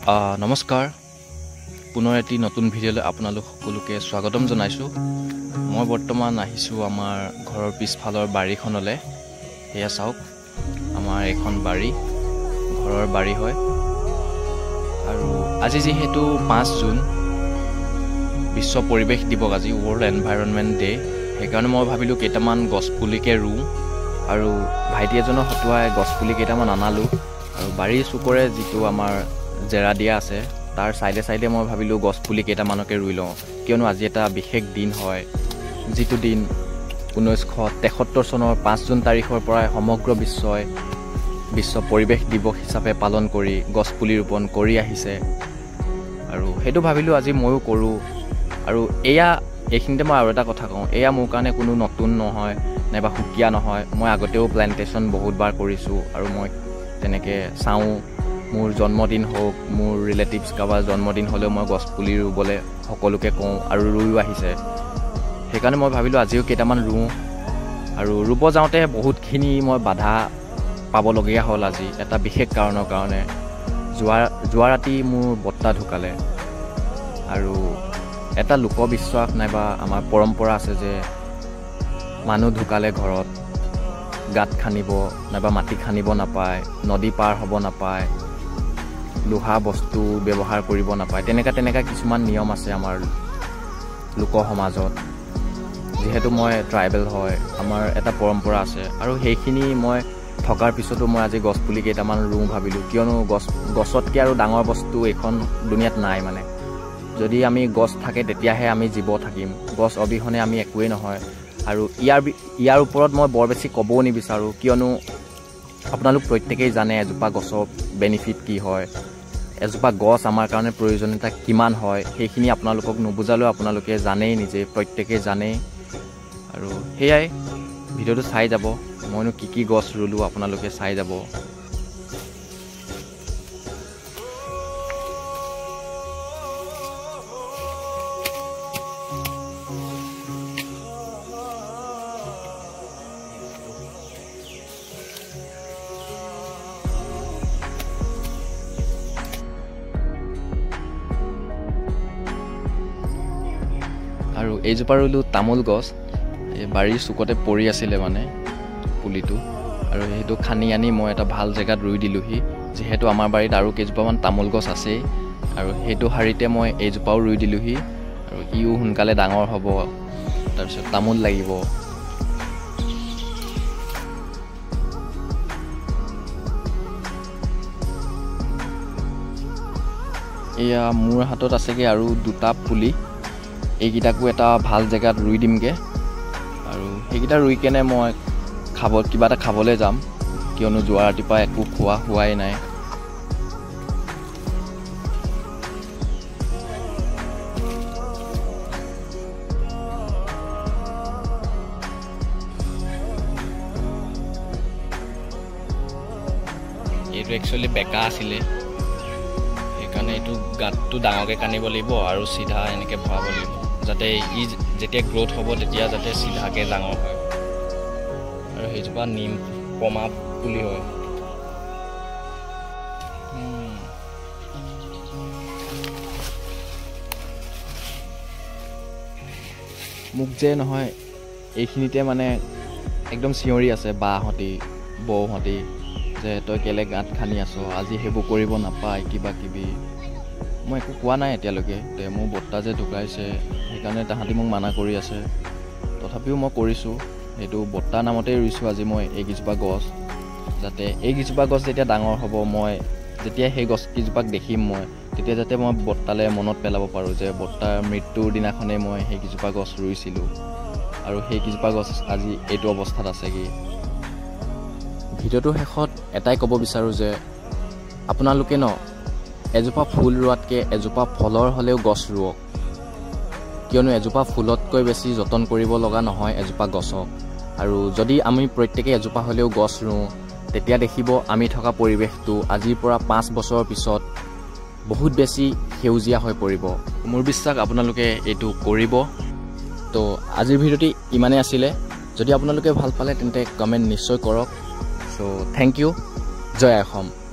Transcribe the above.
নমস্কাৰ পুনৰ এটি নতুন ভিডিঅ'লৈ আপোনালোক সকলোকে স্বাগতম জনাইছোঁ। মই বৰ্তমান আহিছোঁ আমাৰ ঘৰৰ পিছফালৰ বাৰীখনলৈ। এয়া চাওক, আমাৰ এখন বাৰী, ঘৰৰ বাৰী হয়। আৰু আজি যিহেতু 5 জুন বিশ্ব পৰিৱেশ দিৱস, আজি ৱৰ্ল্ড এনভাইৰনমেণ্ট ডে, সেইকাৰণে মই ভাবিলোঁ কেইটামান গছপুলিকে ৰুওঁ। আৰু ভাইটি এজনৰ হতুৱাই গছপুলি কেইটামান আনালোঁ। আৰু বাৰীৰ চুকৰে যিটো আমাৰ জেৰা দিয়া আছে তাৰ চাইডে চাইডে মই ভাবিলোঁ গছপুলি কেইটামানকে ৰুই লওঁ, কিয়নো আজি এটা বিশেষ দিন হয়, যিটো দিন 1973 চনৰ 5 জুন তাৰিখৰ পৰাই সমগ্ৰ বিশ্বই বিশ্ব পৰিৱেশ দিৱস হিচাপে পালন কৰি গছপুলি ৰোপণ কৰি আহিছে। আৰু সেইটো ভাবিলোঁ আজি ময়ো কৰোঁ। আৰু এইখিনিতে মই আৰু এটা কথা কওঁ, এয়া মোৰ কাৰণে কোনো নতুন নহয় নাইবা সুকীয়া নহয়। মই আগতেও প্লেণ্টেশ্যন বহুতবাৰ কৰিছোঁ আৰু মই তেনেকৈ চাওঁ। মোৰ জন্মদিন হওক, মোৰ ৰিলেটিভছ কাৰোবাৰ জন্মদিন হ'লেও মই গছপুলি ৰুবলৈ সকলোকে কওঁ আৰু ৰুইও আহিছে। সেইকাৰণে মই ভাবিলোঁ আজিও কেইটামান ৰুওঁ। আৰু ৰুব যাওঁতে বহুতখিনি মই বাধা পাবলগীয়া হ'ল আজি এটা বিশেষ কাৰণৰ কাৰণে। যোৱা ৰাতি মোৰ বৰ্তা ঢুকালে। আৰু এটা লোকবিশ্বাস নাইবা আমাৰ পৰম্পৰা আছে যে মানুহ ঢুকালে ঘৰত গাঁত খান্দিব নাইবা মাটি খান্দিব নাপায়, নদী পাৰ হ'ব নাপায়, লোহা বস্তু ব্যৱহাৰ কৰিব নাপায়, তেনেকুৱা কিছুমান নিয়ম আছে আমাৰ লোক সমাজত। যিহেতু মই ট্ৰাইবেল হয়, আমাৰ এটা পৰম্পৰা আছে। আৰু সেইখিনি মই থকাৰ পিছতো মই আজি গছপুলি কেইটামান ৰুওঁ ভাবিলোঁ, কিয়নো গছতকৈ আৰু ডাঙৰ বস্তু এইখন দুনিয়াত নাই। মানে যদি আমি গছ থাকে তেতিয়াহে আমি জীৱ থাকিম, গছ অবিহনে আমি একোৱেই নহয়। আৰু ইয়াৰ ওপৰত মই বৰ বেছি ক'বও নিবিচাৰোঁ, কিয়নো আপোনালোক প্ৰত্যেকেই জানে এজোপা গছৰ বেনিফিট কি হয়, এজোপা গছ আমাৰ কাৰণে প্ৰয়োজনীয়তা কিমান হয়। সেইখিনি আপোনালোকক নুবুজালেও আপোনালোকে জানেই, নিজে প্ৰত্যেকেই জানেই। আৰু সেয়াই, ভিডিঅ'টো চাই যাব, মইনো কি গছ ৰুলোঁ আপোনালোকে চাই যাব। আৰু এইজোপা ৰুলোঁ তামোল গছ, এই বাৰীৰ চুকতে পৰি আছিলে মানে পুলিটো। আৰু সেইটো খান্দি আনি মই এটা ভাল জেগাত ৰুই দিলোঁহি, যিহেতু আমাৰ বাৰীত আৰু কেইজোপামান তামোল গছ আছেই। আৰু সেইটো শাৰীতে মই এইজোপাও ৰুই দিলোঁহি। আৰু ইও সোনকালে ডাঙৰ হ'ব, তাৰপিছত তামোল লাগিব। এয়া মোৰ হাতত আছেগৈ আৰু 2টা পুলি, এইকেইটাকো এটা ভাল জেগাত ৰুই দিমগৈ। আৰু সেইকেইটা ৰুই কেনে মই কিবা এটা খাবলৈ যাম, কিয়নো যোৱা ৰাতিপুৱা একো হোৱাই নাই। এইটো একচুৱেলি বেকা আছিলে, সেইকাৰণে এইটো গাঁতটো ডাঙৰকৈ কান্দিব লাগিব আৰু চিধা এনেকৈ ভৰাব লাগিব, যাতে ই যেতিয়া গ্ৰ'থ হ'ব তেতিয়া যাতে চিধাকৈ ডাঙৰ হয়। আৰু সেইজোপা নিম পমা পুলি হয়। মোক যে নহয় এইখিনিতে মানে একদম চিঞৰি আছে বাহঁতি বৌহঁতি যে তই কেলৈ গাঁত খান্দি আছ, আজি সেইবোৰ কৰিব নাপায় কিবা কিবি। মই একো কোৱা নাই এতিয়ালৈকে, মোৰ বৰ্তা যে ঢুকাইছে সেইকাৰণে তাহাঁতি মোক মানা কৰি আছে। তথাপিও মই কৰিছোঁ, সেইটো বৰ্তাৰ নামতেই ৰুইছোঁ আজি মই এইকেইজোপা গছ, যাতে এইকেইজোপা গছ যেতিয়া ডাঙৰ হ'ব, মই যেতিয়া সেই গছকেইজোপাক দেখিম মই তেতিয়া যাতে মই বৰ্তালৈ মনত পেলাব পাৰোঁ যে বৰ্তাৰ মৃত্যুৰ দিনাখনেই মই সেইকেইজোপা গছ ৰুইছিলোঁ আৰু সেইকেইজোপা গছ আজি এইটো অৱস্থাত আছেগৈ। ভিডিঅ'টোৰ শেষত এটাই ক'ব বিচাৰোঁ যে আপোনালোকে এজোপা ফুল ৰোৱাতকৈ এজোপা ফলৰ হ'লেও গছ ৰুৱক, কিয়নো এজোপা ফুলতকৈ বেছি যতন কৰিব লগা নহয় এজোপা গছক। আৰু যদি আমি প্ৰত্যেকে এজোপা হ'লেও গছ ৰুওঁ, তেতিয়া দেখিব আমি থকা পৰিৱেশটো আজিৰ পৰা 5 বছৰৰ পিছত বহুত বেছি সেউজীয়া হৈ পৰিব। মোৰ বিশ্বাস আপোনালোকে এইটো কৰিব। তো আজিৰ ভিডিঅ'টি ইমানেই আছিলে। যদি আপোনালোকে ভাল পালে তেন্তে কমেণ্ট নিশ্চয় কৰক। So' thank you. জয় অসম।